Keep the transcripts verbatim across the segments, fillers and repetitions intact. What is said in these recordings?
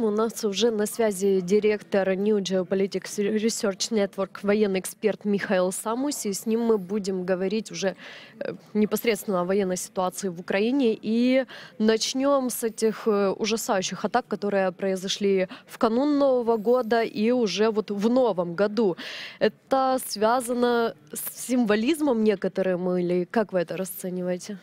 У нас уже на связи директор New Geopolitics Research Network, военный эксперт Михаил Самуси. С ним мы будем говорить уже э, непосредственно о военной ситуации в Украине. И начнем с этих э, ужасающих атак, которые произошли в канун Нового года и уже вот в Новом году. Это связано с символизмом некоторым или как вы это расцениваете?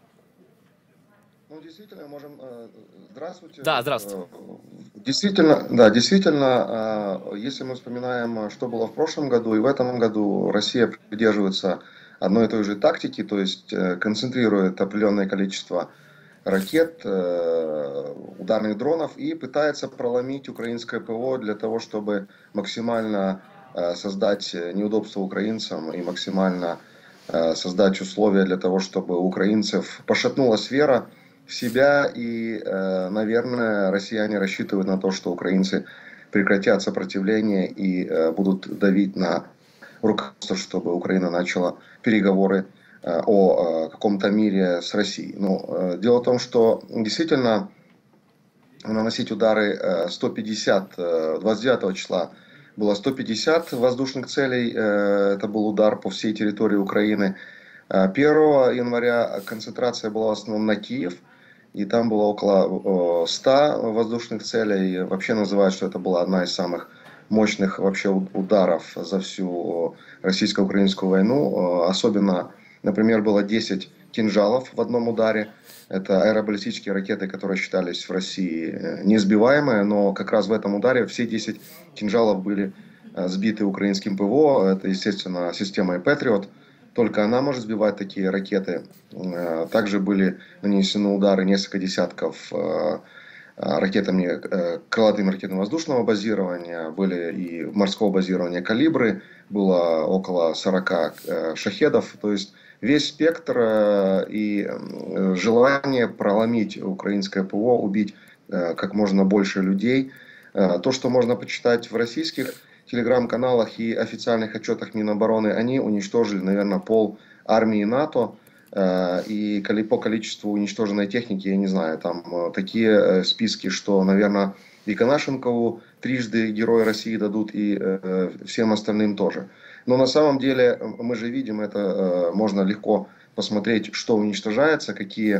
Ну, действительно, можем... э, Здравствуйте. Да, здравствуйте. Э, Действительно, да, действительно, э, если мы вспоминаем, э, что было в прошлом году и в этом году, Россия придерживается одной и той же тактики, то есть э, концентрирует определенное количество ракет, э, ударных дронов и пытается проломить украинское ПВО для того, чтобы максимально э, создать неудобства украинцам и максимально э, создать условия для того, чтобы у украинцев пошатнулась вера в себя, и, э, наверное, россияне рассчитывают на то, что украинцы прекратят сопротивление и э, будут давить на руководство, чтобы Украина начала переговоры э, о э, каком-то мире с Россией. Но э, дело в том, что действительно наносить удары э, сто пятьдесят, э, двадцать девятого числа было сто пятьдесят воздушных целей, э, это был удар по всей территории Украины. первого января концентрация была в основном на Киев, и там было около ста воздушных целей. Вообще называют, что это была одна из самых мощных вообще ударов за всю российско-украинскую войну. Особенно, например, было десять кинжалов в одном ударе. Это аэробаллистические ракеты, которые считались в России несбиваемые, но как раз в этом ударе все десять кинжалов были сбиты украинским ПВО. Это, естественно, системой Патриот. Только она может сбивать такие ракеты. Также были нанесены удары несколько десятков ракетами, крылатыми ракетами воздушного базирования, были и морского базирования «Калибры», было около сорока шахедов. То есть весь спектр и желание проломить украинское ПВО, убить как можно больше людей. То, что можно почитать в российских телеграм-каналах и официальных отчетах Минобороны, они уничтожили, наверное, пол армии НАТО. И по количеству уничтоженной техники, я не знаю, там такие списки, что, наверное, и Конашенкову трижды Героя России дадут, и всем остальным тоже. Но на самом деле мы же видим, это можно легко посмотреть, что уничтожается, какие,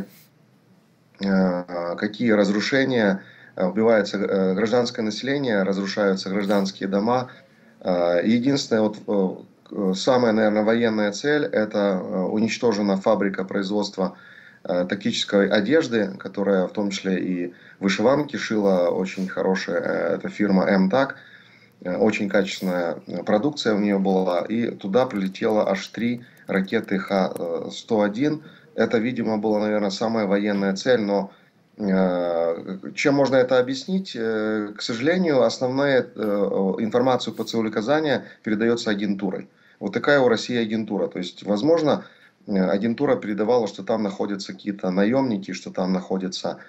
какие разрушения. Убивается гражданское население, разрушаются гражданские дома. Единственная, вот, самая, наверное, военная цель – это уничтожена фабрика производства тактической одежды, которая в том числе и вышиванки шила, очень хорошая, это фирма МТАК. Очень качественная продукция у нее была, и туда прилетело аж три ракеты Х сто один. Это, видимо, была, наверное, самая военная цель, но чем можно это объяснить? К сожалению, основная информация по целью указания передается агентурой. Вот такая у России агентура. То есть, возможно, агентура передавала, что там находятся какие-то наемники, что там находятся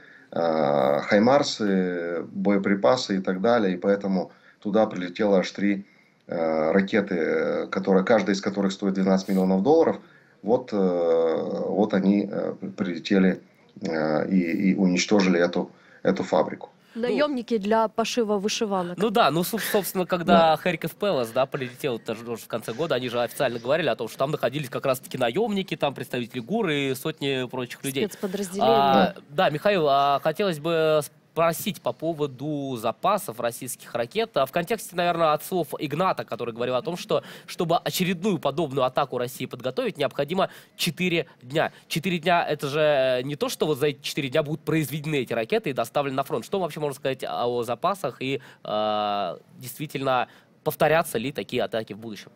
хаймарсы, боеприпасы и так далее. И поэтому туда прилетело аж три ракеты, которые, каждая из которых стоит двенадцать миллионов долларов. Вот, вот они прилетели и, и уничтожили эту, эту фабрику. Наемники для пошива вышиванок. Ну да, ну собственно, когда да. Харьков Пэлас, да, полетел тоже в конце года, они же официально говорили о том, что там находились как раз-таки наемники, там представители ГУР и сотни прочих людей. Спецподразделения. А, да, Михаил, а хотелось бы спросить по поводу запасов российских ракет. В контексте, наверное, от слов Игната, который говорил о том, что чтобы очередную подобную атаку России подготовить, необходимо четыре дня. четыре дня — это же не то, что вот за эти четыре дня будут произведены эти ракеты и доставлены на фронт. Что вообще можно сказать о запасах и э, действительно повторятся ли такие атаки в будущем?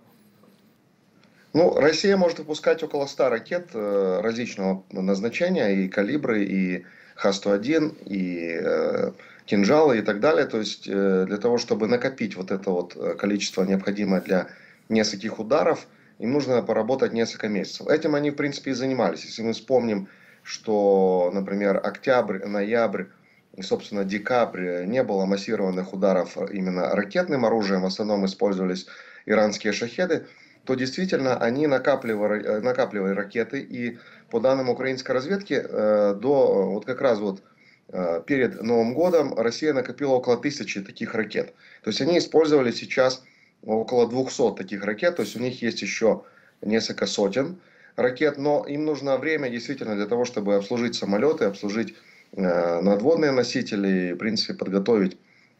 Ну, Россия может выпускать около ста ракет э, различного назначения, и калибры, и Х сто один, и э, кинжалы и так далее. То есть э, для того, чтобы накопить вот это вот количество, необходимое для нескольких ударов, им нужно поработать несколько месяцев. Этим они, в принципе, и занимались. Если мы вспомним, что, например, октябрь, ноябрь и, собственно, декабрь не было массированных ударов именно ракетным оружием, в основном использовались иранские шахеды, то действительно они накапливали, накапливали ракеты. И по данным украинской разведки, до вот как раз вот перед Новым годом Россия накопила около тысячи таких ракет. То есть они использовали сейчас около двухсот таких ракет, то есть у них есть еще несколько сотен ракет, но им нужно время действительно для того, чтобы обслужить самолеты, обслужить э, надводные носители, в принципе, подготовить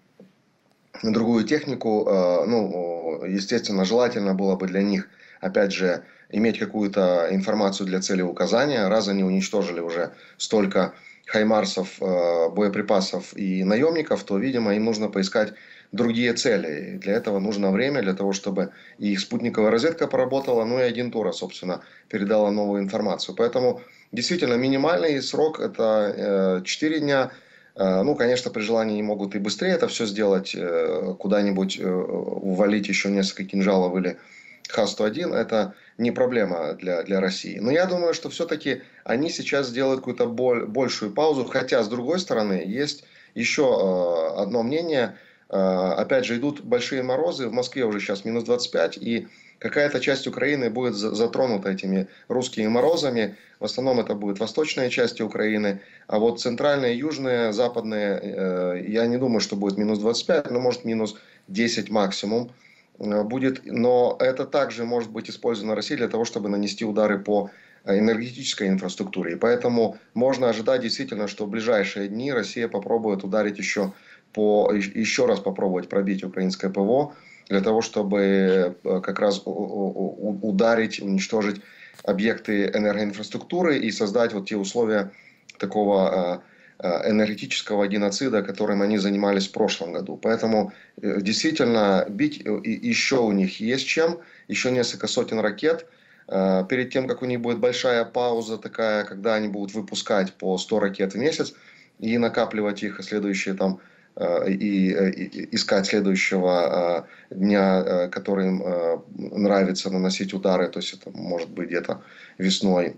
другую технику. Э, ну, естественно, желательно было бы для них, опять же, иметь какую-то информацию для цели указания. Раз они уничтожили уже столько хаймарсов, э, боеприпасов и наемников, то, видимо, им нужно поискать другие цели. И для этого нужно время, для того, чтобы и их спутниковая разведка поработала, ну и агентура, собственно, передала новую информацию. Поэтому действительно минимальный срок это четыре дня. Ну, конечно, при желании они могут и быстрее это все сделать, куда-нибудь увалить еще несколько кинжалов или Х сто один, это не проблема для, для России. Но я думаю, что все-таки они сейчас сделают какую-то боль, большую паузу, хотя, с другой стороны, есть еще одно мнение. Опять же, идут большие морозы, в Москве уже сейчас минус двадцать пять, и какая-то часть Украины будет затронута этими русскими морозами. В основном это будет восточная часть Украины, а вот центральные, южные, западные, я не думаю, что будет минус двадцать пять, но может минус десять максимум будет. Но это также может быть использовано Россией для того, чтобы нанести удары по энергетической инфраструктуре. И поэтому можно ожидать действительно, что в ближайшие дни Россия попробует ударить еще по, еще раз попробовать пробить украинское ПВО, для того, чтобы как раз ударить, уничтожить объекты энергоинфраструктуры и создать вот те условия такого энергетического геноцида, которым они занимались в прошлом году. Поэтому действительно бить еще у них есть чем, еще несколько сотен ракет. Перед тем, как у них будет большая пауза такая, когда они будут выпускать по сто ракет в месяц и накапливать их следующие там и, и искать следующего дня, который им нравится наносить удары, то есть это может быть где-то весной,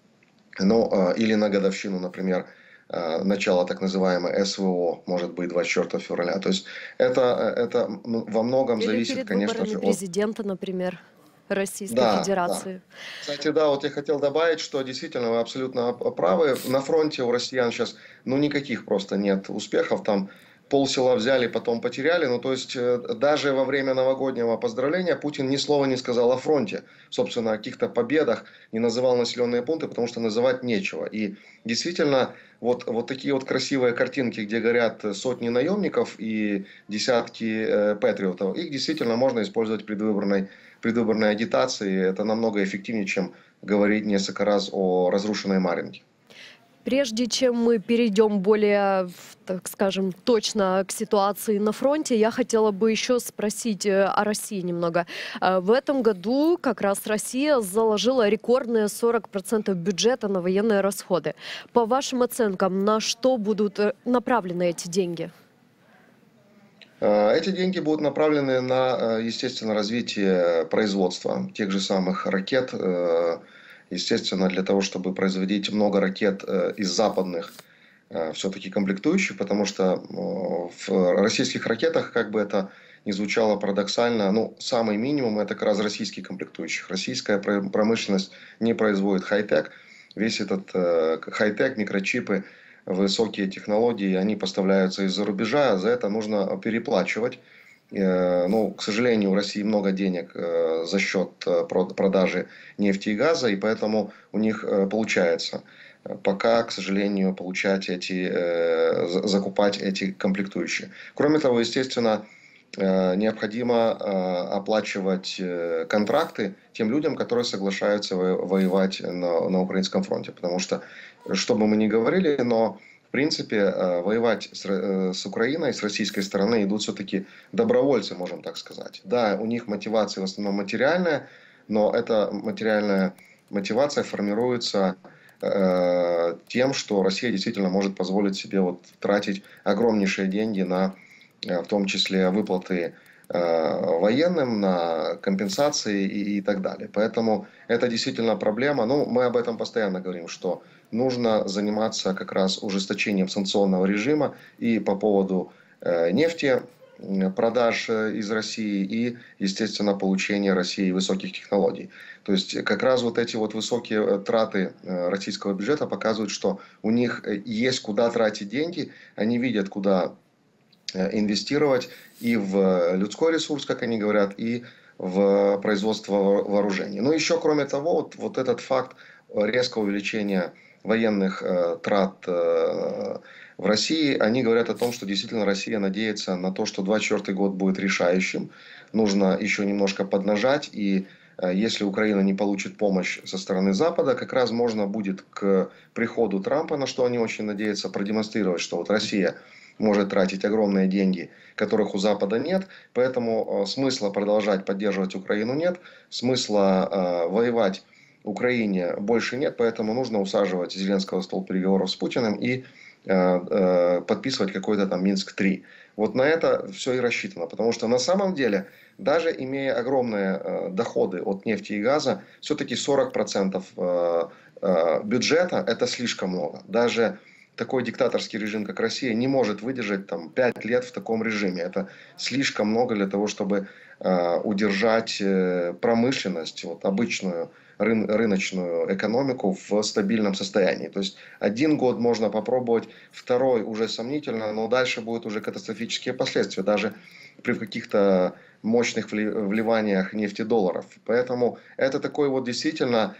ну, или на годовщину, например, начала так называемой СВО, может быть, двадцать четвёртого февраля. То есть это, это во многом или зависит, перед конечно выборами же, от... президента, например, Российской Да, Федерации. да. Кстати, да, вот я хотел добавить, что действительно вы абсолютно правы. На фронте у россиян сейчас, ну, никаких просто нет успехов. Там полсела взяли, потом потеряли. Ну, то есть, даже во время новогоднего поздравления Путин ни слова не сказал о фронте. Собственно, о каких-то победах, не называл населенные пункты, потому что называть нечего. И действительно, вот, вот такие вот красивые картинки, где горят сотни наемников и десятки э, патриотов, их действительно можно использовать в предвыборной, предвыборной агитации. Это намного эффективнее, чем говорить несколько раз о разрушенной Марьинке. Прежде чем мы перейдем более, так скажем, точно к ситуации на фронте, я хотела бы еще спросить о России немного. В этом году как раз Россия заложила рекордные сорок процентов бюджета на военные расходы. По вашим оценкам, на что будут направлены эти деньги? Эти деньги будут направлены на, естественно, развитие производства тех же самых ракет. Естественно, для того, чтобы производить много ракет из западных все-таки комплектующих, потому что в российских ракетах, как бы это ни звучало парадоксально, ну, самый минимум это как раз российских комплектующих. Российская промышленность не производит хай-тек. Весь этот хай-тек, микрочипы, высокие технологии, они поставляются из-за рубежа, за это нужно переплачивать. Ну, к сожалению, у России много денег за счет продажи нефти и газа, и поэтому у них получается пока, к сожалению, получать эти, закупать эти комплектующие. Кроме того, естественно, необходимо оплачивать контракты тем людям, которые соглашаются воевать на, на украинском фронте. Потому что, что бы мы ни говорили, но в принципе воевать с, с Украиной, с российской стороны идут все-таки добровольцы, можем так сказать. Да, у них мотивация в основном материальная, но эта материальная мотивация формируется э, тем, что Россия действительно может позволить себе вот тратить огромнейшие деньги на, в том числе, выплаты э, военным, на компенсации и, и так далее. Поэтому это действительно проблема. Ну, мы об этом постоянно говорим, что нужно заниматься как раз ужесточением санкционного режима и по поводу э, нефти. продаж из России и, естественно, получения России высоких технологий. То есть как раз вот эти вот высокие траты российского бюджета показывают, что у них есть куда тратить деньги, они видят, куда инвестировать и в людской ресурс, как они говорят, и в производство вооружений. Но еще, кроме того, вот, вот этот факт резкого увеличения военных э, трат э, в России, они говорят о том, что действительно Россия надеется на то, что двадцать четвёртый год будет решающим. Нужно еще немножко поднажать, и э, если Украина не получит помощь со стороны Запада, как раз можно будет к приходу Трампа, на что они очень надеются, продемонстрировать, что вот Россия может тратить огромные деньги, которых у Запада нет. Поэтому э, смысла продолжать поддерживать Украину нет. Смысла э, воевать Украине больше нет. Поэтому нужно усаживать Зеленского в стол переговоров с Путиным и э, э, подписывать какой-то там Минск три. Вот на это все и рассчитано. Потому что на самом деле, даже имея огромные э, доходы от нефти и газа, все-таки сорок процентов э, э, бюджета это слишком много. Даже такой диктаторский режим, как Россия, не может выдержать там пять лет в таком режиме. Это слишком много для того, чтобы э, удержать э, промышленность, вот, обычную рын, рыночную экономику в стабильном состоянии. То есть один год можно попробовать, второй уже сомнительно, но дальше будут уже катастрофические последствия, даже при каких-то мощных вливаниях нефтедолларов. Поэтому это такой вот действительно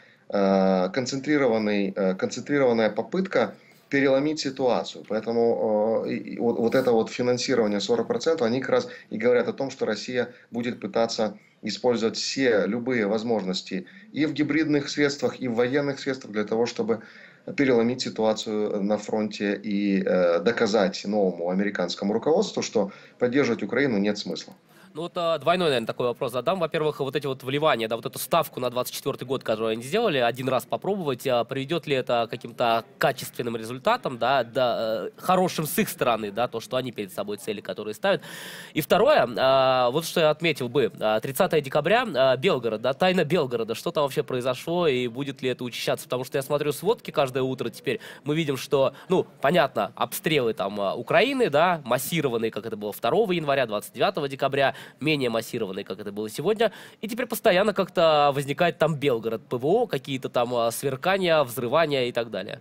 э, концентрированный, э, концентрированная попытка переломить ситуацию. Поэтому э, вот, вот это вот финансирование сорок процентов, они как раз и говорят о том, что Россия будет пытаться использовать все любые возможности и в гибридных средствах, и в военных средствах для того, чтобы переломить ситуацию на фронте и э, доказать новому американскому руководству, что поддерживать Украину нет смысла. Ну вот а, двойной, наверное, такой вопрос задам. Во-первых, вот эти вот вливания, да, вот эту ставку на двадцать четвёртый год, которую они сделали, один раз попробовать, а, приведет ли это к каким-то качественным результатам, да, да, э, хорошим с их стороны, да, то, что они перед собой цели, которые ставят. И второе, а, вот что я отметил бы, тридцатого декабря, а, Белгород, да, тайна Белгорода, что там вообще произошло и будет ли это учащаться, потому что я смотрю сводки каждое утро теперь, мы видим, что, ну, понятно, обстрелы там Украины, да, массированные, как это было второго января, двадцать девятого декабря, менее массированные, как это было сегодня. И теперь постоянно как-то возникает там Белгород, ПВО, какие-то там сверкания, взрывания и так далее.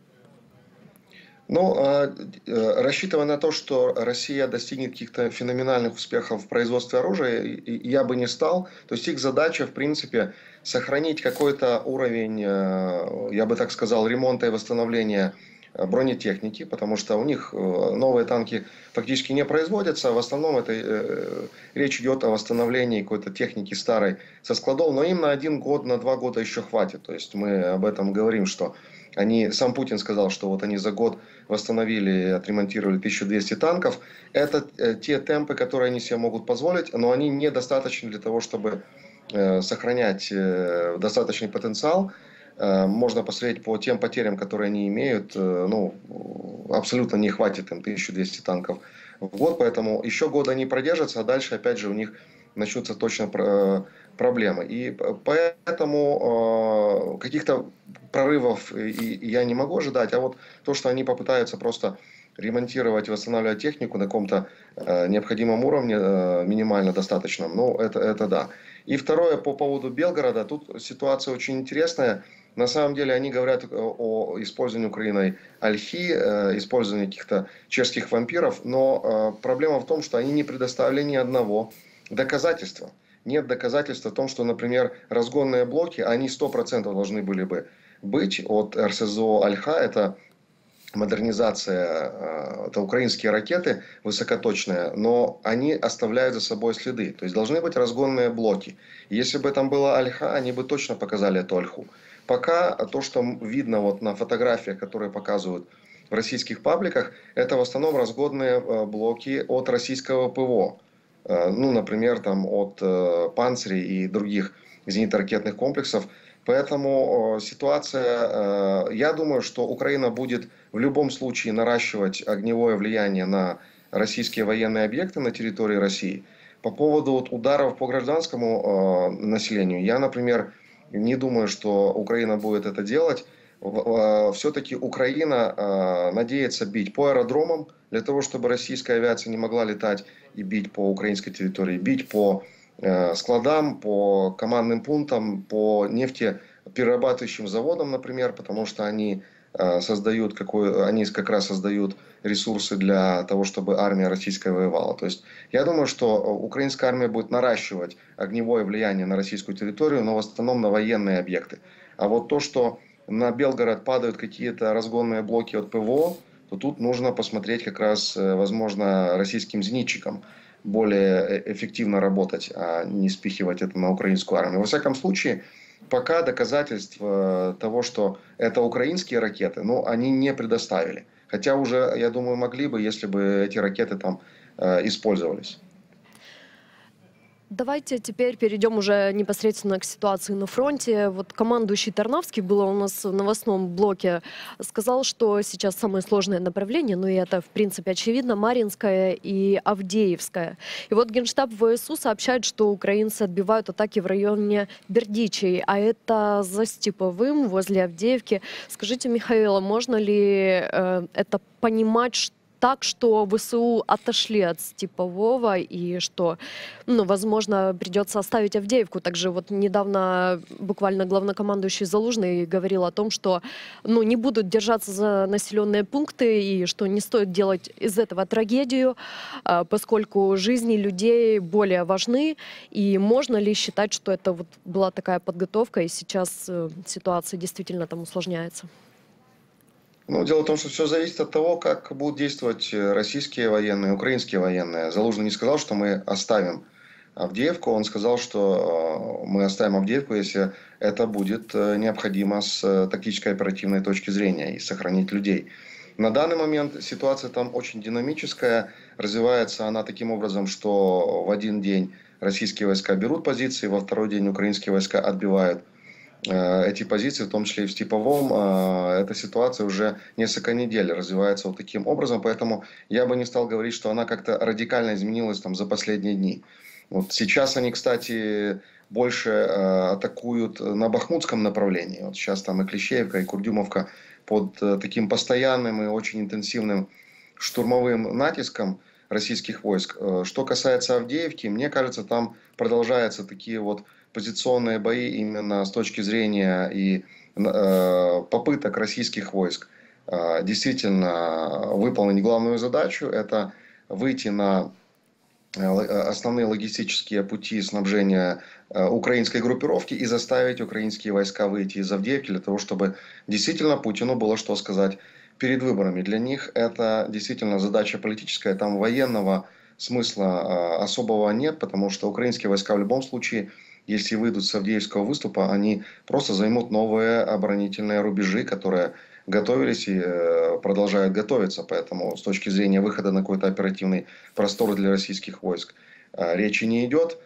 Ну, рассчитывая на то, что Россия достигнет каких-то феноменальных успехов в производстве оружия, я бы не стал. То есть их задача, в принципе, сохранить какой-то уровень, я бы так сказал, ремонта и восстановления бронетехники, потому что у них новые танки фактически не производятся. В основном это э, речь идет о восстановлении какой-то техники старой со складов, но им на один год, на два года еще хватит. То есть мы об этом говорим, что они, сам Путин сказал, что вот они за год восстановили, отремонтировали тысячу двести танков. Это э, те темпы, которые они себе могут позволить, но они недостаточны для того, чтобы э, сохранять э, достаточный потенциал. Можно посмотреть по тем потерям, которые они имеют, ну, абсолютно не хватит им тысячи двести танков в год, поэтому еще год они продержатся, а дальше опять же у них начнутся точно проблемы. И поэтому каких-то прорывов я не могу ожидать, а вот то, что они попытаются просто ремонтировать, восстанавливать технику на каком-то необходимом уровне, минимально достаточном, ну, это, это да. И второе, по поводу Белгорода, тут ситуация очень интересная. На самом деле они говорят о использовании Украиной ольхи, использовании каких-то чешских вампиров, но проблема в том, что они не предоставили ни одного доказательства. Нет доказательства о том, что, например, разгонные блоки, они сто процентов должны были бы быть от эр эс зэ о «Ольха», это модернизация, это украинские ракеты высокоточные, но они оставляют за собой следы. То есть должны быть разгонные блоки. Если бы там была «Ольха», они бы точно показали эту «Ольху». Пока то, что видно вот на фотографиях, которые показывают в российских пабликах, это в основном разгонные блоки от российского ПВО. Ну, например, там от «Панцирей» и других зенитно-ракетных комплексов. Поэтому ситуация, я думаю, что Украина будет в любом случае наращивать огневое влияние на российские военные объекты на территории России. По поводу вот ударов по гражданскому населению, я, например, не думаю, что Украина будет это делать. все-таки Украина э, надеется бить по аэродромам, для того, чтобы российская авиация не могла летать и бить по украинской территории, бить по э, складам, по командным пунктам, по нефтеперерабатывающим заводам, например, потому что они э, создают какой, они как раз создают ресурсы для того, чтобы армия российская воевала. То есть я думаю, что украинская армия будет наращивать огневое влияние на российскую территорию, но в основном на военные объекты. А вот то, что на Белгород падают какие-то разгонные блоки от ПВО, то тут нужно посмотреть как раз, возможно, российским зенитчикам более эффективно работать, а не спихивать это на украинскую армию. Во всяком случае, пока доказательств того, что это украинские ракеты, ну, они не предоставили. Хотя уже, я думаю, могли бы, если бы эти ракеты там э, использовались. Давайте теперь перейдем уже непосредственно к ситуации на фронте. Вот командующий Тарнавский был у нас в новостном блоке, сказал, что сейчас самое сложное направление, ну и это в принципе очевидно, Марьинское и Авдеевское. И вот Генштаб ВСУ сообщает, что украинцы отбивают атаки в районе Бердичей, а это за Степовым, возле Авдеевки. Скажите, Михаил, можно ли э, это понимать, что так, что ВСУ отошли от Степового и что, ну, возможно, придется оставить Авдеевку. Также вот недавно буквально главнокомандующий Залужный говорил о том, что, ну, не будут держаться за населенные пункты и что не стоит делать из этого трагедию, поскольку жизни людей более важны. И можно ли считать, что это вот была такая подготовка и сейчас ситуация действительно там усложняется? Ну, дело в том, что все зависит от того, как будут действовать российские военные, украинские военные. Залужный не сказал, что мы оставим Авдеевку. Он сказал, что мы оставим Авдеевку, если это будет необходимо с тактической оперативной точки зрения и сохранить людей. На данный момент ситуация там очень динамическая. Развивается она таким образом, что в один день российские войска берут позиции, во второй день украинские войска отбивают эти позиции, в том числе и в Степовом. Эта ситуация уже несколько недель развивается вот таким образом, поэтому я бы не стал говорить, что она как-то радикально изменилась там за последние дни. Вот сейчас они, кстати, больше атакуют на Бахмутском направлении. Вот сейчас там и Клещеевка, и Курдюмовка под таким постоянным и очень интенсивным штурмовым натиском российских войск. Что касается Авдеевки, мне кажется, там продолжаются такие вот позиционные бои именно с точки зрения и э, попыток российских войск э, действительно выполнить главную задачу. Это выйти на основные логистические пути снабжения э, украинской группировки и заставить украинские войска выйти из Авдеевки для того, чтобы действительно Путину было что сказать перед выборами. Для них это действительно задача политическая, там военного смысла э, особого нет, потому что украинские войска в любом случае, если выйдут с Авдеевского выступа, они просто займут новые оборонительные рубежи, которые готовились и продолжают готовиться. Поэтому с точки зрения выхода на какой-то оперативный простор для российских войск речи не идет.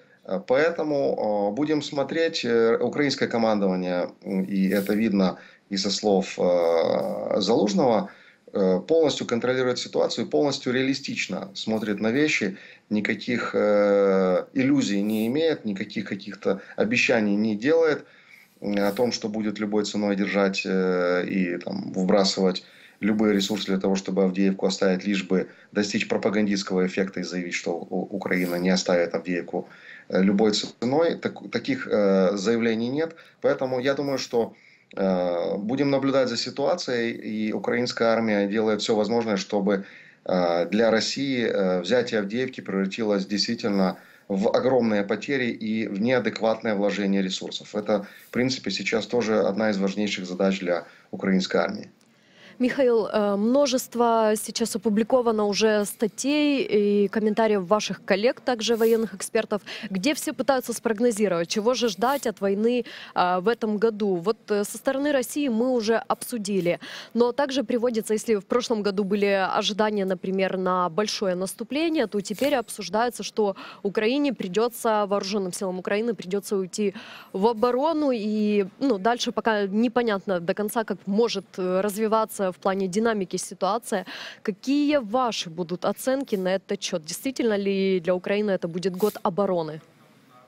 Поэтому будем смотреть. Украинское командование, и это видно и со слов Залужного, полностью контролирует ситуацию, полностью реалистично смотрит на вещи, никаких э, иллюзий не имеет, никаких каких-то обещаний не делает о том, что будет любой ценой держать э, и там, вбрасывать любые ресурсы для того, чтобы Авдеевку оставить, лишь бы достичь пропагандистского эффекта и заявить, что Украина не оставит Авдеевку любой ценой. Так, таких э, заявлений нет. Поэтому я думаю, что будем наблюдать за ситуацией, и украинская армия делает все возможное, чтобы для России взятие Авдеевки превратилось действительно в огромные потери и в неадекватное вложение ресурсов. Это, в принципе, сейчас тоже одна из важнейших задач для украинской армии. Михаил, множество сейчас опубликовано уже статей и комментариев ваших коллег, также военных экспертов, где все пытаются спрогнозировать, чего же ждать от войны в этом году. Вот со стороны России мы уже обсудили, но также приводится, если в прошлом году были ожидания, например, на большое наступление, то теперь обсуждается, что Украине придется, вооруженным силам Украины придется уйти в оборону, и ну, дальше пока непонятно до конца, как может развиваться в плане динамики ситуация. Какие ваши будут оценки на этот счет? Действительно ли для Украины это будет год обороны?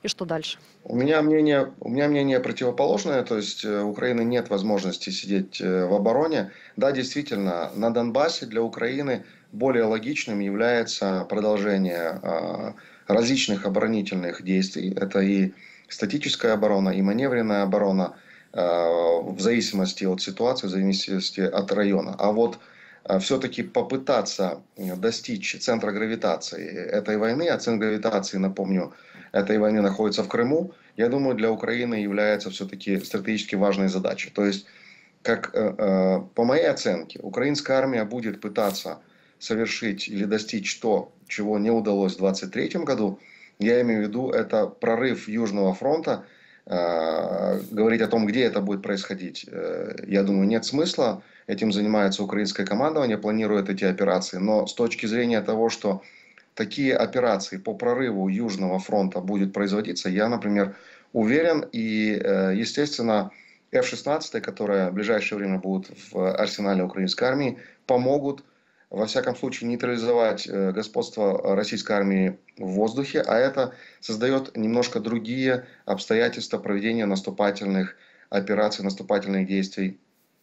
И что дальше? У меня мнение, у меня мнение противоположное, то есть э, у Украины нет возможности сидеть э, в обороне. Да, действительно, на Донбассе для Украины более логичным является продолжение э, различных оборонительных действий. Это и статическая оборона, и маневренная оборона э, в зависимости от ситуации, в зависимости от района. А вот все-таки попытаться достичь центра гравитации этой войны, а центр гравитации, напомню, этой войны находится в Крыму, я думаю, для Украины является все-таки стратегически важной задачей. То есть, как по моей оценке, украинская армия будет пытаться совершить или достичь то, чего не удалось в двадцать третьем году. Я имею в виду, это прорыв Южного фронта. Говорить о том, где это будет происходить, я думаю, нет смысла. Этим занимается украинское командование, планирует эти операции. Но с точки зрения того, что такие операции по прорыву Южного фронта будет производиться, я, например, уверен. И, естественно, эф шестнадцать, которые в ближайшее время будут в арсенале украинской армии, помогут, во всяком случае, нейтрализовать господство российской армии в воздухе. А это создает немножко другие обстоятельства проведения наступательных операций, наступательных действий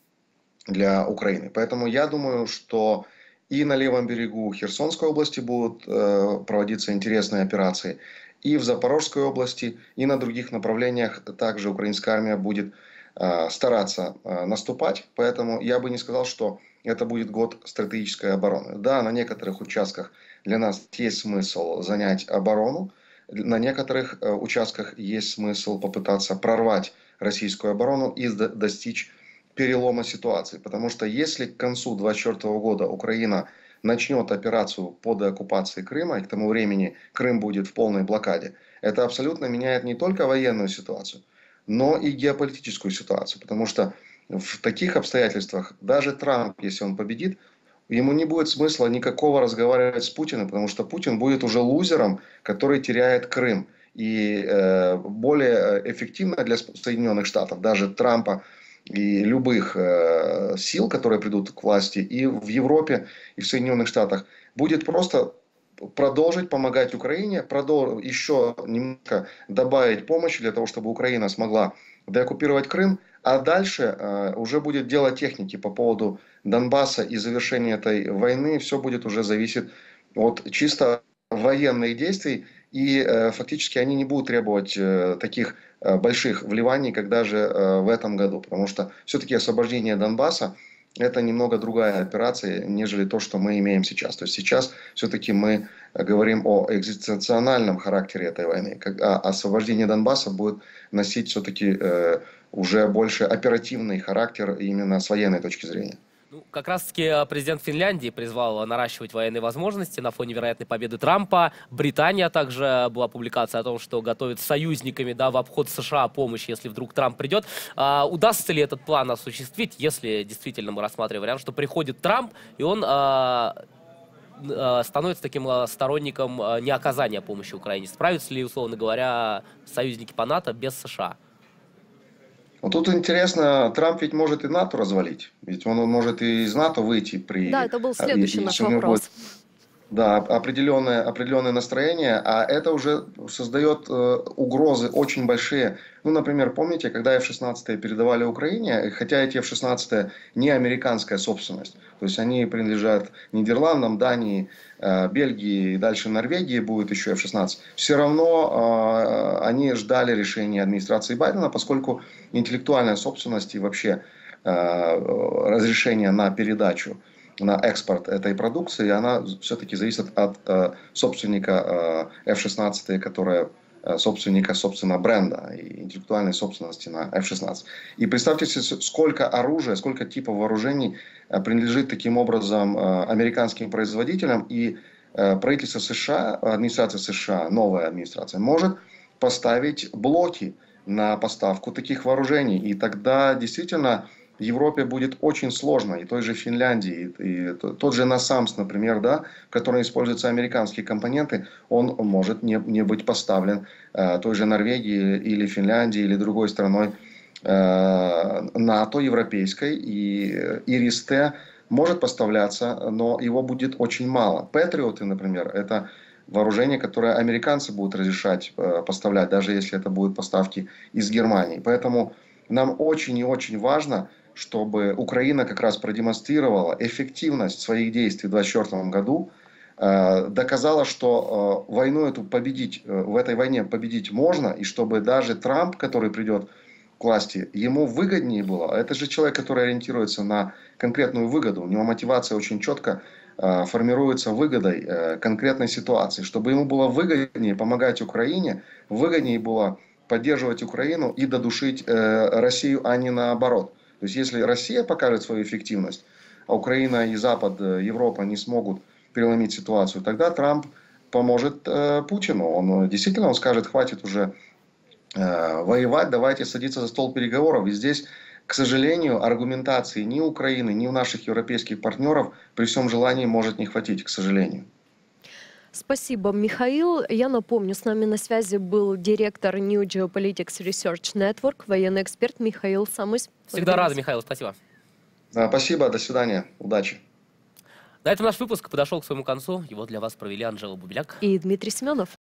для Украины. Поэтому я думаю, что и на левом берегу Херсонской области будут э, проводиться интересные операции, и в Запорожской области, и на других направлениях также украинская армия будет э, стараться э, наступать. Поэтому я бы не сказал, что это будет год стратегической обороны. Да, на некоторых участках для нас есть смысл занять оборону, на некоторых э, участках есть смысл попытаться прорвать российскую оборону и достичь перелома ситуации. Потому что если к концу две тысячи двадцать четвёртого года Украина начнет операцию по деоккупации Крыма, и к тому времени Крым будет в полной блокаде, это абсолютно меняет не только военную ситуацию, но и геополитическую ситуацию. Потому что в таких обстоятельствах даже Трамп, если он победит, ему не будет смысла никакого разговаривать с Путиным, потому что Путин будет уже лузером, который теряет Крым. И э, более эффективно для Соединенных Штатов, даже Трампа, и любых э, сил, которые придут к власти и в Европе, и в Соединенных Штатах, будет просто продолжить помогать Украине, продолжить еще немного добавить помощи для того, чтобы Украина смогла деоккупировать Крым, а дальше э, уже будет дело техники по поводу Донбасса и завершения этой войны. Все будет уже зависеть от чисто военных действий, и э, фактически они не будут требовать э, таких э, больших вливаний, как даже э, в этом году. Потому что все-таки освобождение Донбасса — это немного другая операция, нежели то, что мы имеем сейчас. То есть сейчас все-таки мы говорим о экзистенциональном характере этой войны. А освобождение Донбасса будет носить все-таки э, уже больше оперативный характер именно с военной точки зрения. Ну, как раз-таки президент Финляндии призвал наращивать военные возможности на фоне вероятной победы Трампа. Британия также была публикация о том, что готовит с союзниками, да, в обход США помощь, если вдруг Трамп придет. А, удастся ли этот план осуществить, если действительно мы рассматриваем вариант, что приходит Трамп, и он а, а, становится таким а, сторонником а, неоказания помощи Украине? Справятся ли, условно говоря, союзники по НАТО без США? Вот тут интересно, Трамп ведь может и НАТО развалить. Ведь он может и из НАТО выйти при... Да, это был следующий наш вопрос. Будет, да, определенное, определенное настроение, а это уже создает э, угрозы очень большие. Ну, например, помните, когда эф шестнадцать передавали Украине, хотя эти эф шестнадцать не американская собственность, то есть они принадлежат Нидерландам, Дании, э, Бельгии и дальше Норвегии будет еще эф шестнадцать, все равно э, они ждали решения администрации Байдена, поскольку интеллектуальная собственность и вообще э, разрешение на передачу, на экспорт этой продукции, она все-таки зависит от э, собственника э, эф шестнадцать, которая э, собственника, собственно, бренда и интеллектуальной собственности на эф шестнадцать. И представьте себе, сколько оружия, сколько типов вооружений э, принадлежит таким образом э, американским производителям, и э, правительство США, администрация США, новая администрация, может поставить блоки на поставку таких вооружений. И тогда действительно в Европе будет очень сложно, и той же Финляндии, и, и тот же Насамс, например, да, в котором используются американские компоненты, он может не, не быть поставлен э, той же Норвегии или Финляндии или другой страной э, НАТО, европейской, и ИРИС-Т может поставляться, но его будет очень мало. Патриоты, например, это вооружение, которое американцы будут разрешать э, поставлять, даже если это будут поставки из Германии. Поэтому нам очень и очень важно, чтобы Украина как раз продемонстрировала эффективность своих действий в две тысячи двадцать четвёртом году, э, доказала, что э, войну эту победить, э, в этой войне победить можно, и чтобы даже Трамп, который придет к власти, ему выгоднее было. Это же человек, который ориентируется на конкретную выгоду. У него мотивация очень четко э, формируется выгодой э, конкретной ситуации. Чтобы ему было выгоднее помогать Украине, выгоднее было поддерживать Украину и додушить э, Россию, а не наоборот. То есть, если Россия покажет свою эффективность, а Украина и Запад, э, Европа не смогут переломить ситуацию, тогда Трамп поможет э, Путину. Он действительно он скажет, хватит уже воевать, давайте садиться за стол переговоров. И здесь, к сожалению, аргументации ни Украины, ни у наших европейских партнеров при всем желании может не хватить, к сожалению. Спасибо, Михаил. Я напомню, с нами на связи был директор New Geopolitics Research Network, военный эксперт Михаил Самусь. Всегда рад, Михаил, спасибо. Спасибо, до свидания, удачи. На этом наш выпуск подошел к своему концу. Его для вас провели Анжела Бубеляк и Дмитрий Семенов.